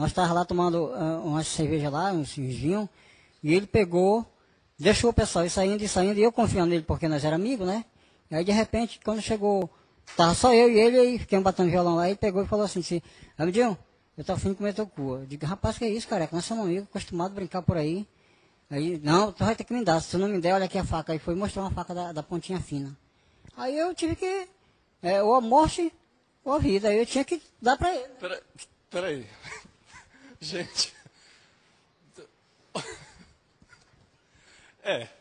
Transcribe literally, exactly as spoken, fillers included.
Nós estávamos lá tomando uh, uma cerveja lá, uns vinhos, e ele pegou, deixou o pessoal ir saindo e saindo, e eu confiando nele porque nós éramos amigos, né? E aí de repente, quando chegou, estava só eu e ele, aí fiquemos batendo violão lá, ele pegou e falou assim, assim, amiguinho, eu tô afim de comer teu cu. Eu digo, rapaz, que é isso, cara? Nós somos amigos, acostumados a brincar por aí. Aí, não, tu vai ter que me dar, se tu não me der, olha aqui a faca. Aí foi mostrar uma faca da, da pontinha fina. Aí eu tive que, é, ou a morte, ou a vida, aí eu tinha que dar pra ele. Pera, peraí. Gente. É.